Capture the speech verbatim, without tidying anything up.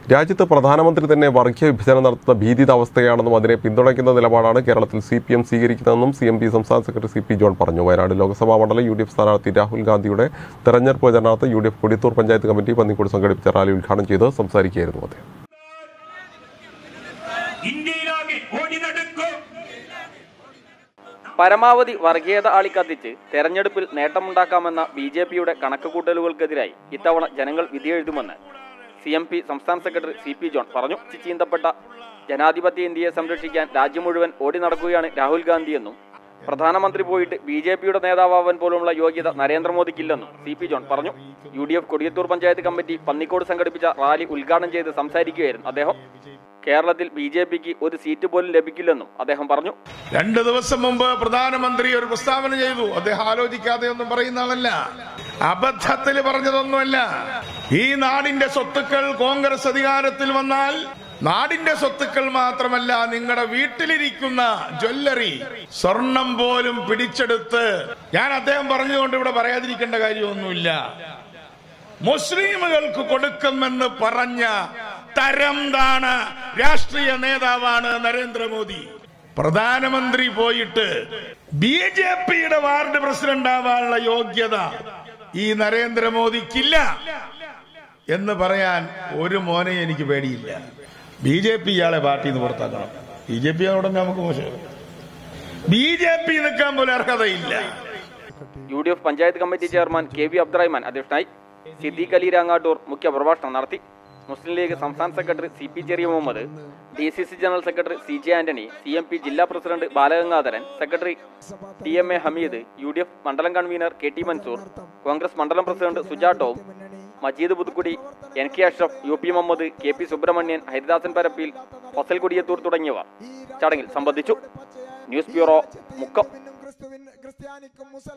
രാജ്യത്ത് പ്രധാനമന്ത്രി തന്നെ വർഗീയ വിഭജനം നടത്തുന്ന ഭീതിത അവസ്ഥയാണെന്നും അതിനെ പിന്തുണയ്ക്കുന്ന നിലപാടാണ് കേരളത്തിൽ സി പി എം സ്വീകരിക്കുന്നതെന്നും സി എം പി സംസ്ഥാന സെക്രട്ടറി സി പി ജോൺ പറഞ്ഞു. വയനാട് ലോക്സഭാ മണ്ഡലം യു ഡി എഫ് സ്ഥാനാർത്ഥി രാഹുൽ ഗാന്ധിയുടെ തെരഞ്ഞെടുപ്പ് പ്രചരണാർത്ഥം U D F Kodiyathur panchayat committee Pannikode സംഘടിപ്പിച്ച റാലി ഉദ്ഘാടനം ചെയ്ത് സംസാരിക്കുകയായിരുന്നു അദ്ദേഹം. പരമാവധി വർഗീയത ആളിക്കത്തിച്ച് തെരഞ്ഞെടുപ്പിൽ നേട്ടമുണ്ടാക്കാമെന്ന ബി ജെ പിയുടെ കണക്കുകൂട്ടലുകൾക്കെതിരായി ഇത്തവണ ജനങ്ങൾ വിധിയെഴുതുമെന്ന് സി എം പി സംസ്ഥാന സെക്രട്ടറി സി പി ജോൺ പറഞ്ഞു. ചീന്തപ്പെട്ട ജനാധിപത്യ ഇന്ത്യയെ സംരക്ഷിക്കാൻ രാജ്യം മുഴുവൻ ഓടി നടക്കുകയാണ് രാഹുൽ ഗാന്ധിയെന്നും പ്രധാനമന്ത്രി പോയിട്ട് ബി ജെ പിയുടെ നേതാവാൻ പോലുമുള്ള യോഗ്യത നരേന്ദ്രമോദിക്കില്ലെന്നും സി പി ജോൺ പറഞ്ഞു. U D F Kodiyathur panchayat committee Pannikode സംഘടിപ്പിച്ച റാലി ഉദ്ഘാടനം ചെയ്ത് സംസാരിക്കുകയായിരുന്നു അദ്ദേഹം. കേരളത്തിൽ ബി ജെ പിക്ക് ഒരു സീറ്റ് പോലും ലഭിക്കില്ലെന്നും അദ്ദേഹം പറഞ്ഞു. രണ്ട് ദിവസം മുമ്പ് പ്രധാനമന്ത്രി ഒരു പ്രസ്താവന ചെയ്തു. അദ്ദേഹം ആലോചിക്കാതെ ഒന്നും പറയുന്ന ആളല്ല, അബദ്ധത്തിൽ പറഞ്ഞതൊന്നുമല്ല. ഈ നാടിന്റെ സ്വത്തുക്കൾ കോൺഗ്രസ് അധികാരത്തിൽ വന്നാൽ നാടിന്റെ സ്വത്തുക്കൾ മാത്രമല്ല, നിങ്ങളുടെ വീട്ടിലിരിക്കുന്ന ജ്വല്ലറി, സ്വർണം പോലും പിടിച്ചെടുത്ത്, ഞാൻ അദ്ദേഹം പറഞ്ഞുകൊണ്ട് ഇവിടെ പറയാതിരിക്കേണ്ട കാര്യമൊന്നുമില്ല, മുസ്ലിമുകൾക്ക് കൊടുക്കുമെന്ന് പറഞ്ഞ തരം താണ രാഷ്ട്രീയ നേതാവാണ് നരേന്ദ്രമോദി. പ്രധാനമന്ത്രി പോയിട്ട് ബി ജെ പിയുടെ വാർഡ് പ്രസിഡന്റ് ആവാനുള്ള യോഗ്യത ഈ നരേന്ദ്രമോദിക്കില്ല എന്ന് പറയാൻ ഒരു മോനെ എനിക്ക് പേടിയില്ല. ബി ജെ പി ഇയാളെ പാർട്ടിയിൽ നിന്ന് പുറത്താക്കണം. ബി ജെ പി അവിടെ നമുക്ക് മോശം, ബി ജെ പി നിൽക്കാൻ പോലും അർഹതയില്ല. U D F panchayat committee chairman K V Abdurahman അധ്യക്ഷനായി. സിദ്ദീഖ് അലി രാങ്ങാട്ടൂർ മുഖ്യ പ്രഭാഷണം നടത്തി. മുസ്ലിം ലീഗ് സംസ്ഥാന secretary C P Cheriya Muhammad, D C C general secretary C J Antony, C M P ജില്ലാ president Balagangadharan, secretary T M A Hameed, U D F മണ്ഡലം convener K T Mansoor, Congress മണ്ഡലം president Suja Tom, Majeed Puthukudi, N K Ashraf, U P Muhammad, K P Subrahmanyan, Haridasan Parappil, Fasal Kodiyathur തുടങ്ങിയവർ ചടങ്ങിൽ സംബന്ധിച്ചു. News bureau, Mukkam.